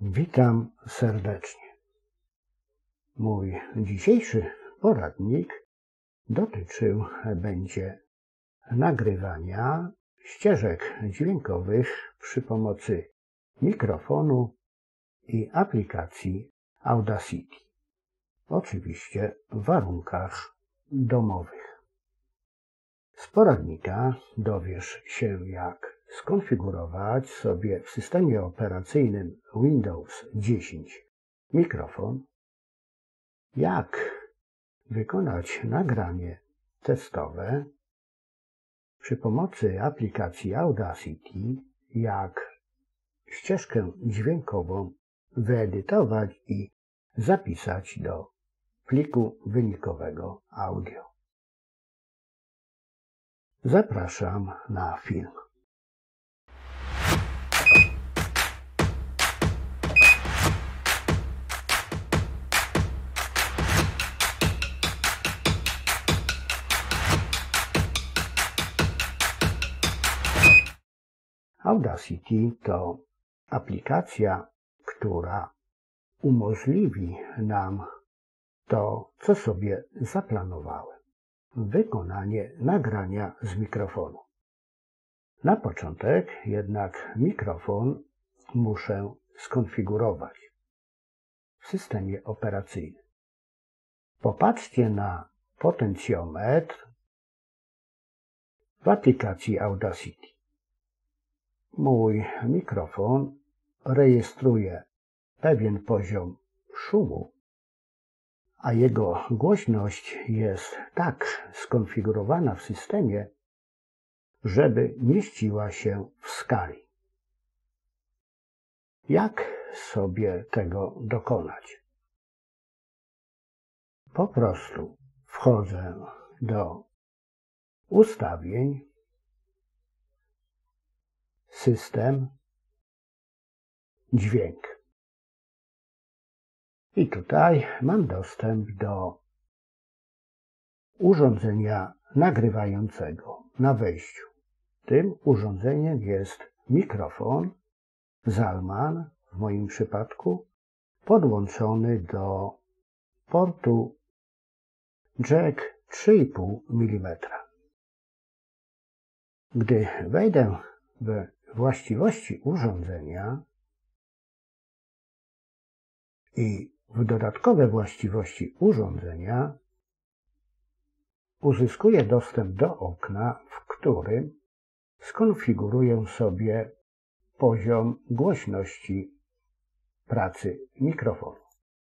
Witam serdecznie. Mój dzisiejszy poradnik będzie nagrywania ścieżek dźwiękowych przy pomocy mikrofonu i aplikacji Audacity. Oczywiście w warunkach domowych. Z poradnika dowiesz się, jak skonfigurować sobie w systemie operacyjnym Windows 10 mikrofon, jak wykonać nagranie testowe przy pomocy aplikacji Audacity, jak ścieżkę dźwiękową wyedytować i zapisać do pliku wynikowego audio. Zapraszam na film. Audacity to aplikacja, która umożliwi nam to, co sobie zaplanowałem. Wykonanie nagrania z mikrofonu. Na początek jednak mikrofon muszę skonfigurować w systemie operacyjnym. Popatrzcie na potencjometr w aplikacji Audacity. Mój mikrofon rejestruje pewien poziom szumu, a jego głośność jest tak skonfigurowana w systemie, żeby mieściła się w skali. Jak sobie tego dokonać? Po prostu wchodzę do ustawień, system, dźwięk. I tutaj mam dostęp do urządzenia nagrywającego na wejściu. Tym urządzeniem jest mikrofon Zalman, w moim przypadku, podłączony do portu jack 3,5 mm. Gdy wejdę w właściwości urządzenia i w dodatkowe właściwości urządzenia, uzyskuję dostęp do okna, w którym skonfiguruję sobie poziom głośności pracy mikrofonu.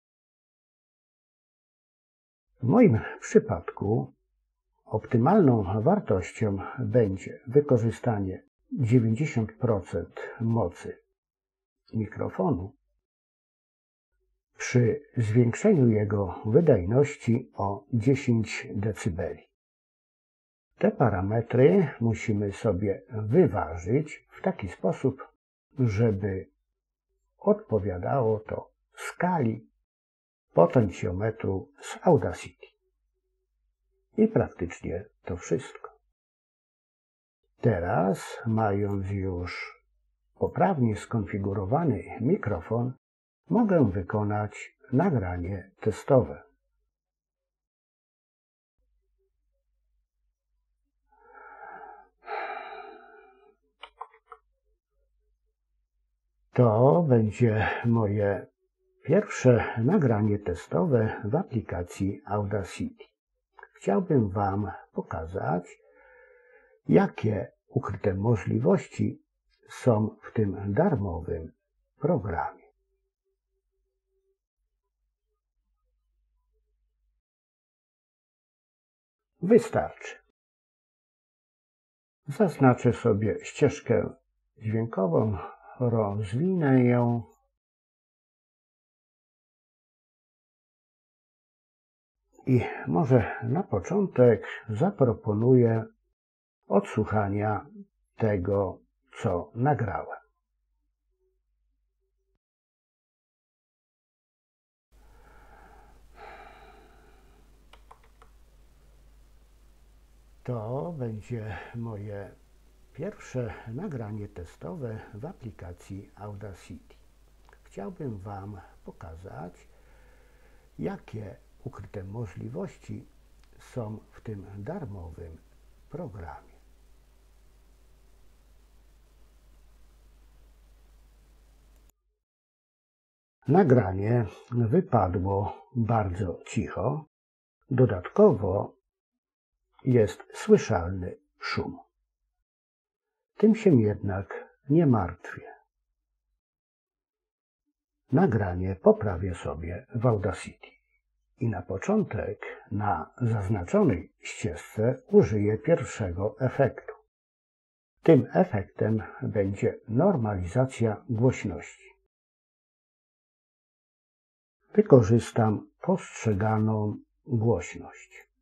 W moim przypadku optymalną wartością będzie wykorzystanie 90% mocy mikrofonu przy zwiększeniu jego wydajności o 10 dB. Te parametry musimy sobie wyważyć w taki sposób, żeby odpowiadało to skali potencjometru z Audacity. I praktycznie to wszystko. Teraz, mając już poprawnie skonfigurowany mikrofon, mogę wykonać nagranie testowe. To będzie moje pierwsze nagranie testowe w aplikacji Audacity. Chciałbym Wam pokazać, jakie ukryte możliwości są w tym darmowym programie. Wystarczy. Zaznaczę sobie ścieżkę dźwiękową, rozwinę ją i może na początek zaproponuję odsłuchania tego, co nagrałem. To będzie moje pierwsze nagranie testowe w aplikacji Audacity. chciałbym Wam pokazać, jakie ukryte możliwości są w tym darmowym programie. Nagranie wypadło bardzo cicho. Dodatkowo jest słyszalny szum. Tym się jednak nie martwię. Nagranie poprawię sobie w Audacity i na początek na zaznaczonej ścieżce użyję pierwszego efektu. Tym efektem będzie normalizacja głośności. Wykorzystam postrzeganą głośność.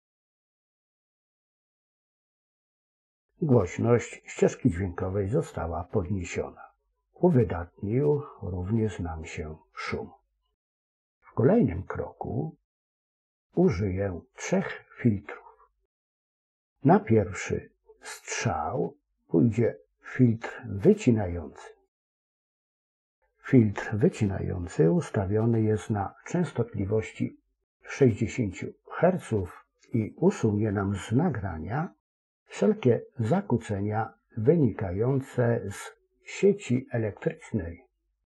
Głośność ścieżki dźwiękowej została podniesiona. Uwydatnił również nam się szum. W kolejnym kroku użyję 3 filtrów. Na pierwszy strzał pójdzie filtr wycinający. Filtr wycinający ustawiony jest na częstotliwości 60 Hz i usunie nam z nagrania wszelkie zakłócenia wynikające z sieci elektrycznej.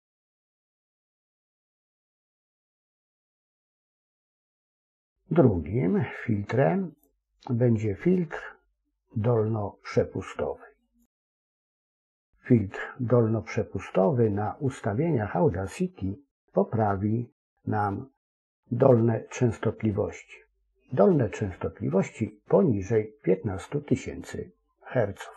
Drugim filtrem będzie filtr dolnoprzepustowy. Filtr dolnoprzepustowy na ustawieniach Audacity poprawi nam dolne częstotliwości. Dolne częstotliwości poniżej 15 000 Hz.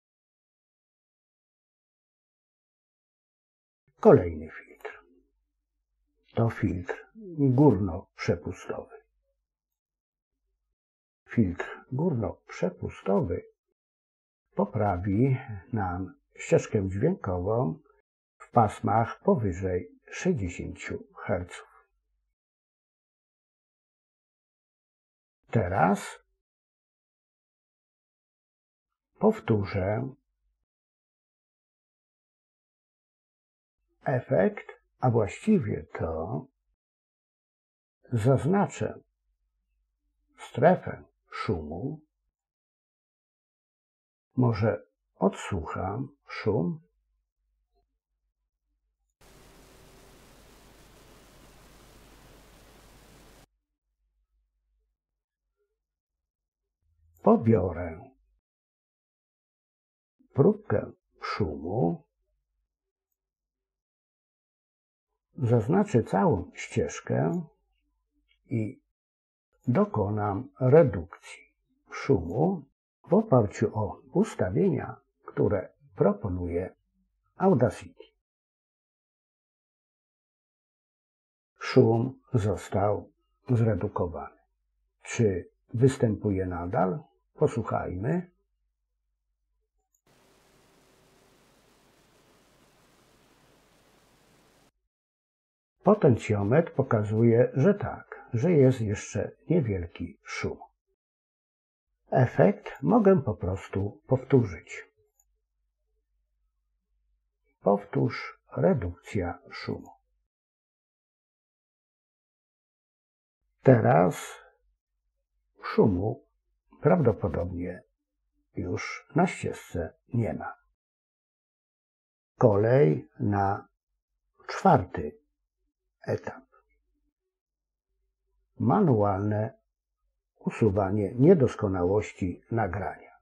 Kolejny filtr to filtr górnoprzepustowy. Filtr górnoprzepustowy poprawi nam ścieżkę dźwiękową w pasmach powyżej 60 Hz. Teraz powtórzę efekt, a właściwie to zaznaczę strefę szumu. Może odsłucham szum. Pobiorę próbkę szumu. Zaznaczę całą ścieżkę i dokonam redukcji szumu w oparciu o ustawienia, które proponuje Audacity. Szum został zredukowany. Czy występuje nadal? Posłuchajmy. Potencjometr pokazuje, że tak, że jest jeszcze niewielki szum. Efekt mogę po prostu powtórzyć. Powtórz redukcja szumu. Teraz szumu prawdopodobnie już na ścieżce nie ma. Kolej na 4. etap. Manualne usuwanie niedoskonałości nagrania.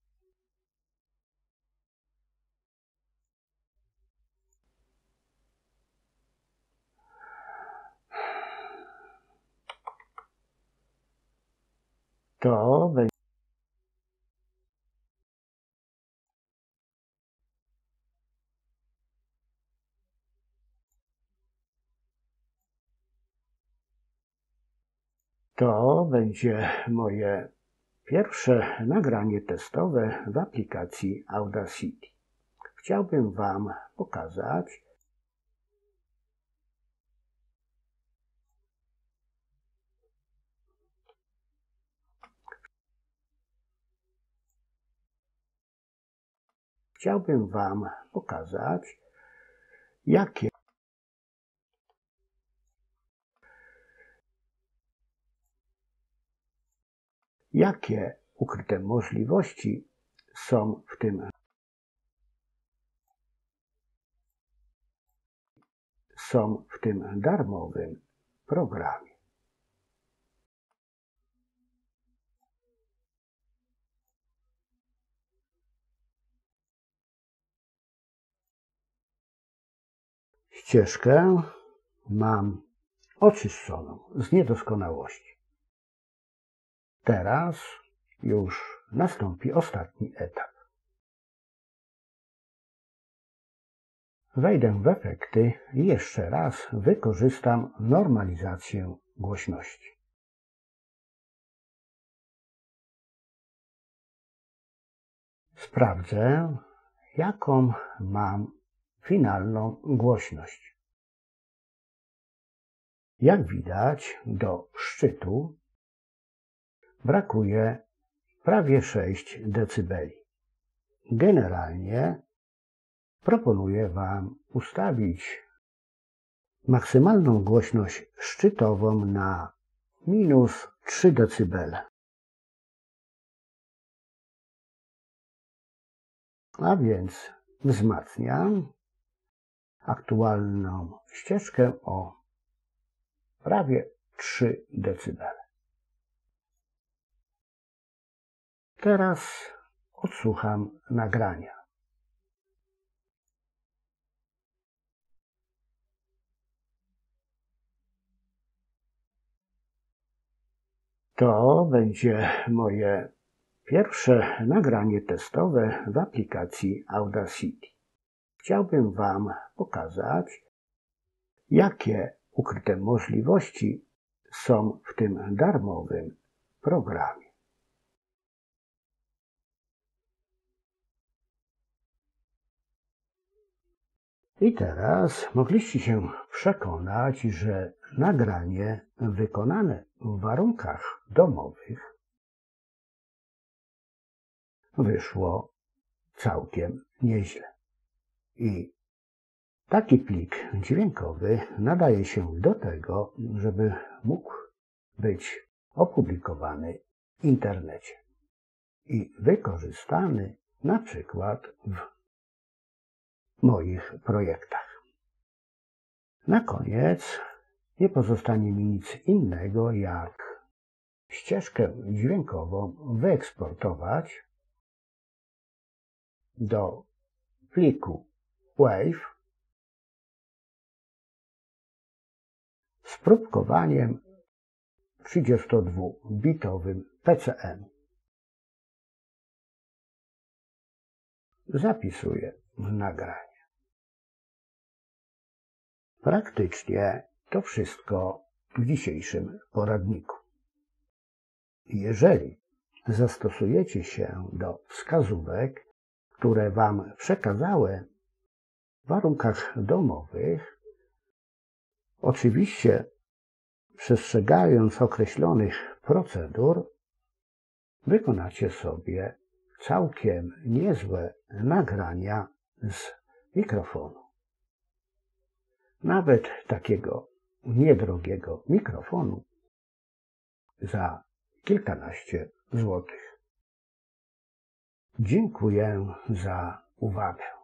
To będzie moje pierwsze nagranie testowe w aplikacji Audacity. Chciałbym Wam pokazać, jakie Jakie ukryte możliwości są w tym darmowym programie? Ścieżkę mam oczyszczoną z niedoskonałości. Teraz już nastąpi ostatni etap. Wejdę w efekty i jeszcze raz wykorzystam normalizację głośności. Sprawdzę, jaką mam finalną głośność. Jak widać, do szczytu brakuje prawie 6 dB. Generalnie proponuję Wam ustawić maksymalną głośność szczytową na -3 dB. A więc wzmacniam aktualną ścieżkę o prawie 3 dB. Teraz odsłucham nagrania. To będzie moje pierwsze nagranie testowe w aplikacji Audacity. Chciałbym Wam pokazać, jakie ukryte możliwości są w tym darmowym programie. I teraz mogliście się przekonać, że nagranie wykonane w warunkach domowych wyszło całkiem nieźle. I taki plik dźwiękowy nadaje się do tego, żeby mógł być opublikowany w internecie i wykorzystany na przykład w moich projektach. Na koniec nie pozostanie mi nic innego, jak ścieżkę dźwiękową wyeksportować do pliku WAV z próbkowaniem 32-bitowym PCM. Zapisuję w nagranie. Praktycznie to wszystko w dzisiejszym poradniku. Jeżeli zastosujecie się do wskazówek, które Wam przekazałem w warunkach domowych, oczywiście przestrzegając określonych procedur, wykonacie sobie całkiem niezłe nagrania z mikrofonu. Nawet takiego niedrogiego mikrofonu za kilkanaście złotych. Dziękuję za uwagę.